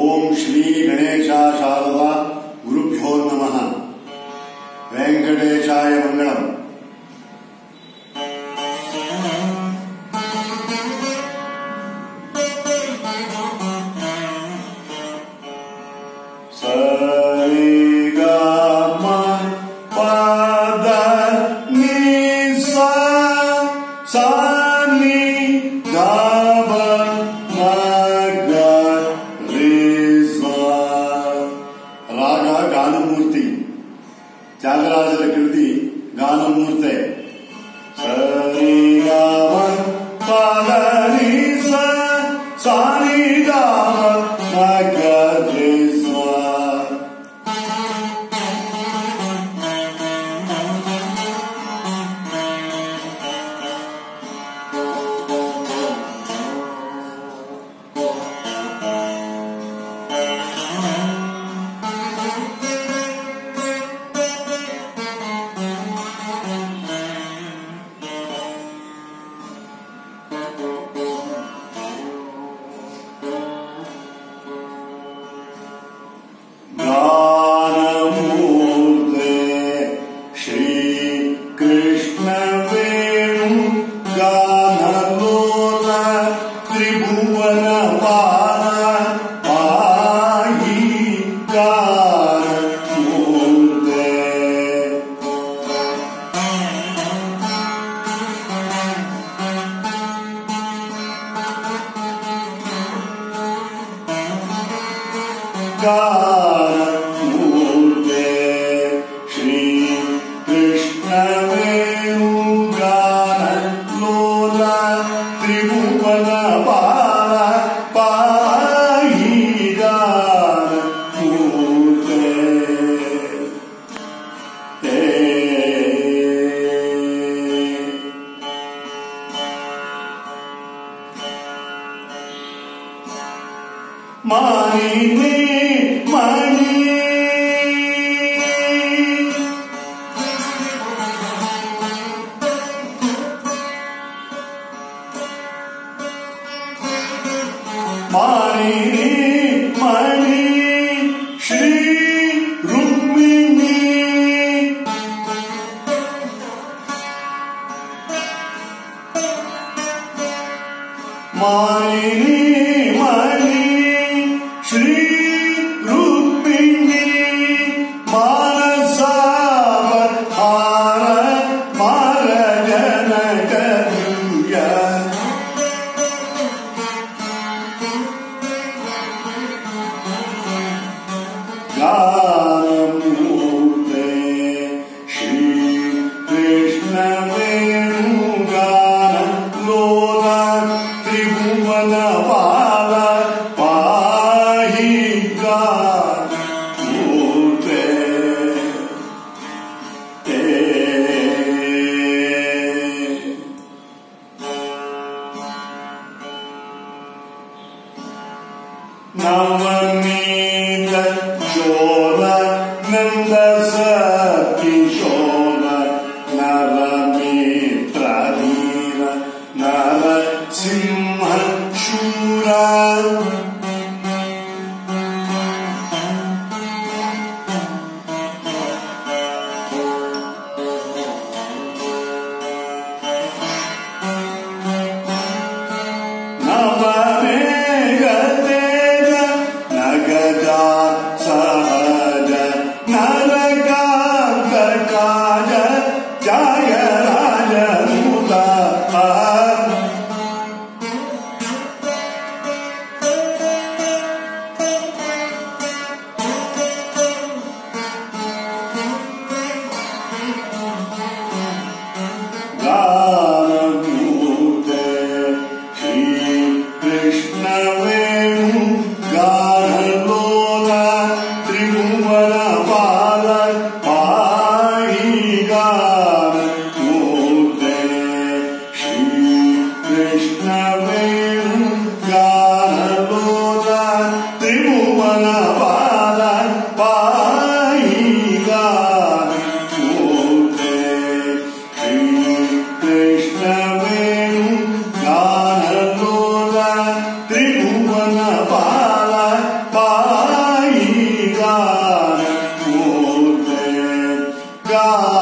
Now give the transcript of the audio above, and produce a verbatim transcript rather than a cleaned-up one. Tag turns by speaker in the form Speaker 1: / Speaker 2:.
Speaker 1: ಓಂ ಶ್ರೀ ಗಣೇಶ ಶಾರದಾ ಗುರುಭ್ಯೋ ನಮಃ. ವೆಂಕಟೇಶಾಯ ಮಂಗಳಂ. ರಾಗ ಗಾನಮೂರ್ತಿ, ತ್ಯಾಗರಾಜರ ಕೃತಿ ಗಾನಮೂರ್ತೆ. ಸರಿ ಗಾಮ ಪದ ನಿ ಸ ಸ ನಿ ಗಾಮ ಮ ಗ ರಿ ಸ. त्रिभुवन पाल पाहि गानमूर्ते. गानमूर्ते श्री कृष्ण वेणुगान लोला त्रिभुवन पाल पाहि गानमूर्ते. मAninI मणि मAninI मणि श्री रुक्मिणि. मAninI मणि Shri Rukmini मAनasApa hAra mArajanaka divya. गानमूर्ते Shri Krishna वेणुगान लोला त्रिभुवन पाल पाहि गानमूर्ते. navanIta cOra nanda satkishOra nara mitra dhIra narasimha shura. Thyagaraja Raja